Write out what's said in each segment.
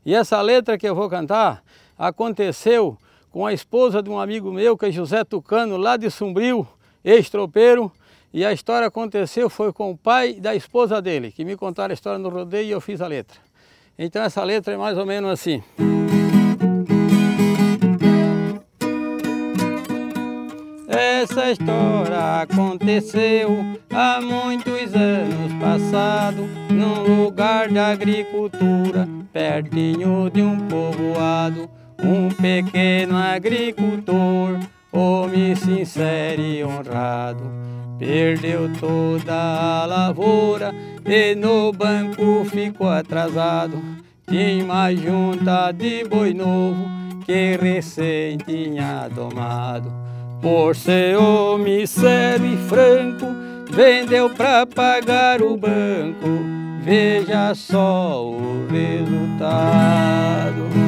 E essa letra que eu vou cantar aconteceu com a esposa de um amigo meu, que é José Tucano, lá de Sombrio, ex-tropeiro. E a história aconteceu foi com o pai da esposa dele, que me contaram a história no rodeio e eu fiz a letra. Então essa letra é mais ou menos assim. Essa história aconteceu há muitos anos passado, num lugar de agricultura, pertinho de um povoado. Um pequeno agricultor, homem sincero e honrado, perdeu toda a lavoura e no banco ficou atrasado. Tinha uma junta de boi novo que recém tinha domado. Por ser homem sério e franco, vendeu pra pagar o banco. Veja só o resultado.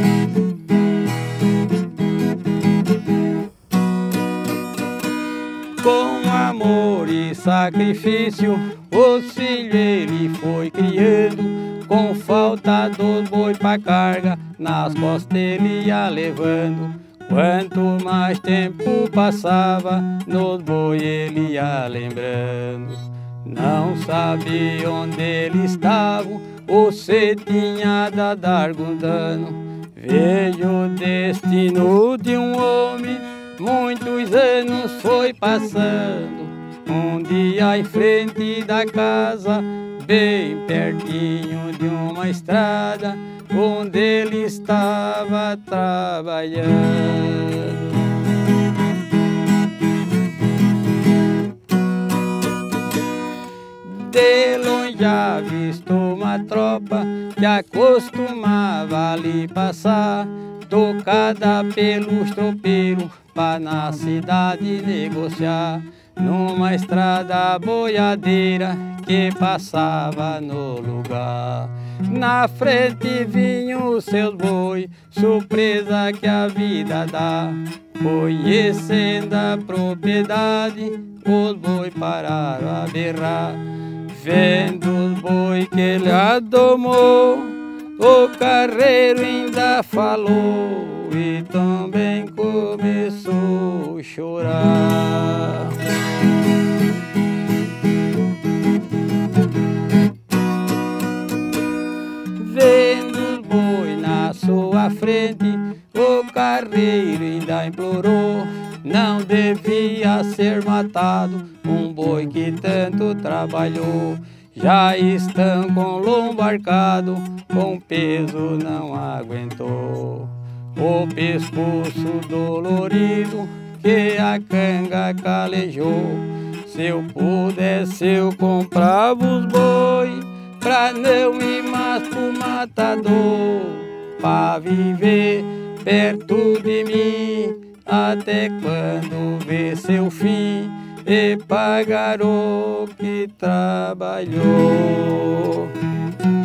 Com amor e sacrifício, os filhos ele foi criando. Com falta dos boi pra carga, nas costas ele ia levando. Quanto mais tempo passava, nos boi ele ia lembrando. Não sabia onde eles estavam, ou se tinha dado algum dano. Veja o destino de um homem, muitos anos foi passando. Um dia em frente da casa, bem pertinho de uma estrada, onde ele estava trabalhando. De longe avistou uma tropa que acostumava ali passar, tocada pelos tropeiros pra na cidade negociar. Numa estrada boiadeira que passava no lugar, na frente vinham os seus boi, surpresa que a vida dá. Conhecendo a propriedade, os boi pararam a berrar. Vendo os boi que ele adomou, o carreiro ainda falou e também começou a chorar. Vendo os boi na sua frente, o carreiro ainda implorou. Não devia ser matado um boi que tanto trabalhou. Já estão com lombo arcado, com peso não aguentou. O pescoço dolorido que a canga calejou. Se eu pudesse eu comprava os boi, pra não ir mais pro matador, pra viver perto de mim, até quando ver seu fim e pagar o que trabalhou.